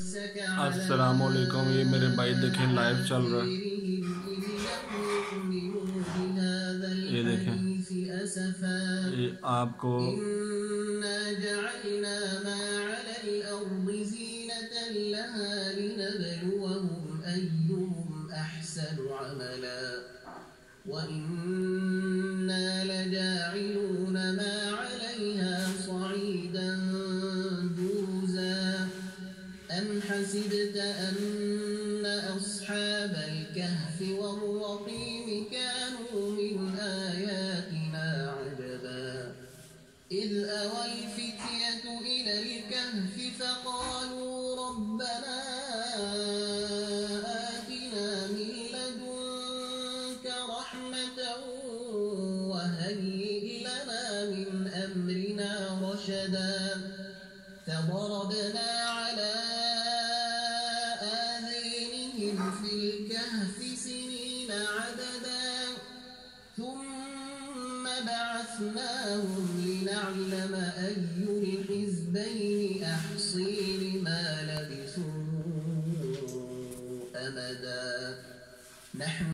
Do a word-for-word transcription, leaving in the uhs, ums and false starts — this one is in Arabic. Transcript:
السلام علیکم، یہ میرے بھائی دیکھیں لائیو چل رہا ہے، یہ دیکھیں، یہ آپ کو وَإِنَّا لَجَاعِلُونَ مَا عَلَيْهَا صَعِيدًا جُرُزًا أَمْ حَسِبْتَ أَنَّ أَصْحَابَ الْكَهْفِ وَالرَّقِيمِ كَانُوا مِنْ آيَاتِنَا عَجَبًا إِذْ أَوَى الْفِتْيَةُ إِلَى الْكَهْفِ فَقَالُوا رَبَّنَا آتِنَا مِن لَّدُنكَ رَحْمَةً وَهَيِّئْ لَنَا مِنْ أَمْرِنَا رَشَدًا فَضَرَبْنَا عَلَىٰ آذَانِهِمْ فِي الْكَهْفِ سِنِينَ عَدَدًا ثُمَّ بَعَثْنَاهُمْ لِنَعْلَمَ أَيُّ الْحِزْبَيْنِ أَحْصَىٰ لِمَا لَبِثُوا أَمَدًا.